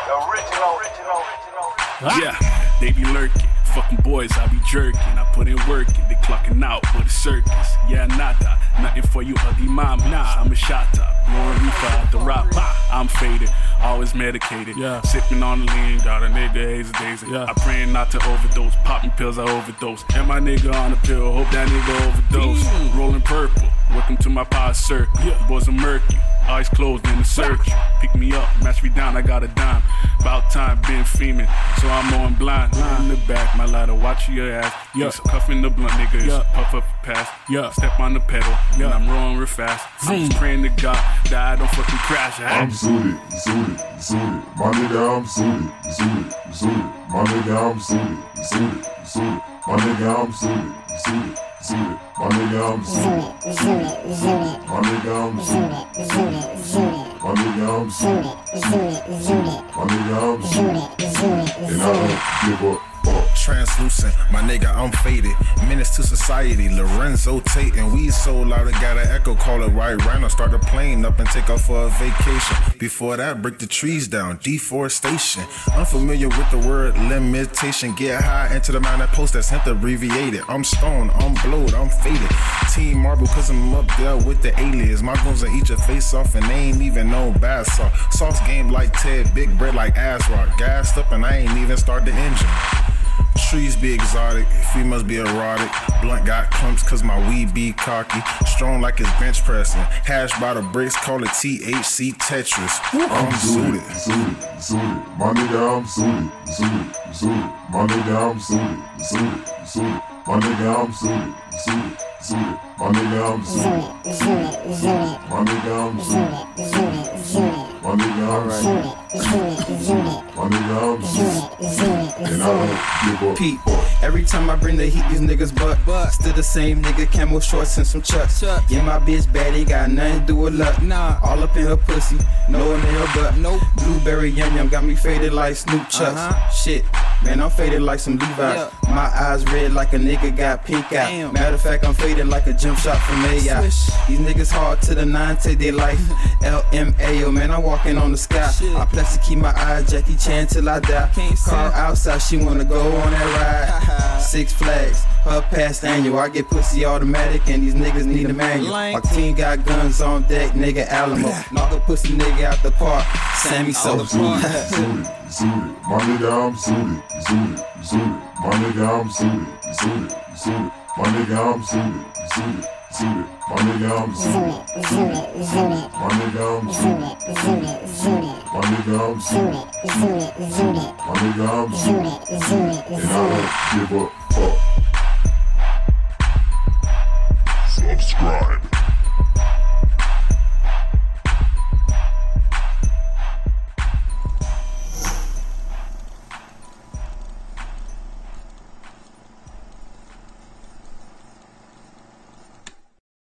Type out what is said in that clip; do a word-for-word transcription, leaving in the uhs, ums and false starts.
original, original, original. Yeah, they be lurking. Fucking boys, I be jerking. I put in work and they clocking out for the circus. Yeah, nada, nothing for you ugly mom. Nah, I'm a shot top, blowing reefer out the rock. I'm faded, always medicated. Yeah. Sipping on the lean, got a nigga hazy daisy. Yeah. I praying not to overdose, popping pills I overdose. And my nigga on the pill, hope that nigga overdose. Mm. Rolling purple, welcome to my pod circle. Yeah. Boys are murky, eyes closed in the search. Pick me up, match me down, I got a dime. About time, been fiending, so I'm on blind. In the back, my ladder, watch your ass. Yeah. Yes, cuffing the blunt, nigga. Yeah. Puff up pass. Yeah. Step on the pedal, yeah. And I'm rolling real fast. I'm just praying to God that I don't fucking crash. I'm suited, suited, suited. My nigga, I'm suited, suited, suited. My nigga, I'm suited, suited, suited. My nigga, I'm suited, suited, suited. My nigga, I'm suited, suited, suited. My nigga, I'm suited, suited, suited. My nigga, I'm suited, suited, suited. My nigga, I'm suited, suited, and I don't give up. Translucent, my nigga, I'm faded. Menace to society, Lorenzo Tate. And we so loud, I got an echo, call it right round. I start the plane up and take off for a vacation. Before that, break the trees down, deforestation. Unfamiliar with the word limitation. Get high into the mind that post that's hemp abbreviated. I'm stoned, I'm blowed, I'm faded. Team Marble, cause I'm up there with the aliens. My goons will eat your face off and they ain't even no bad sauce. Sauce game like Ted, big bread like Azrock. Gassed up and I ain't even start the engine. Trees be exotic, females be erotic. Blunt got clumps cause my weed be cocky. Strong like it's bench pressing. Hash by the bricks, call it T H C Tetris. I'm suited, suited, suited. My nigga, I'm suited, suited, suited. My nigga, I'm suited, suited, suited. My nigga, I'm suited, suited, suited. My nigga, I'm suited, suited, suited. My nigga, I'm suited, suited, suited. My nigga, I'm suited, suited, suited. My nigga, I'm suited, suited, and I don't give up. Pete, every time I bring the heat, these niggas butt. But still the same nigga, camo shorts and some chucks. Yeah, my bitch bad, ain't got nothing to do with luck. Nah, all up in her pussy, no one in her butt. Nope. Blueberry yum yum got me faded like Snoop Chucks. Uh-huh. Shit, man, I'm faded like some Levi's. Yeah. My eyes red like a nigga got pink eye. Damn. Matter of fact, I'm faded like a jump shot from A I. These niggas hard to the nine, take their life. L M A O, man, I'm walking on the sky. Shit. I pledge to keep my eye Jackie Chan till I die. Car outside, she wanna go on that ride. Six Flags, her past annual. I get pussy automatic and these niggas need a manual. My team got guns on deck, nigga Alamo. Knock a pussy nigga out the park, Sammy Sosa. Suited, suited. My nigga, I'm suited, suited, suited. My nigga, I'm suited, suited, suited. My nigga, I'm suited, suited, suited. My nigga, I'm suited, suited, suited. My nigga, I'm suited, suited, suited. My nigga, I'm suited, suited, suited. My nigga, I'm suited, suited, and I don't give up.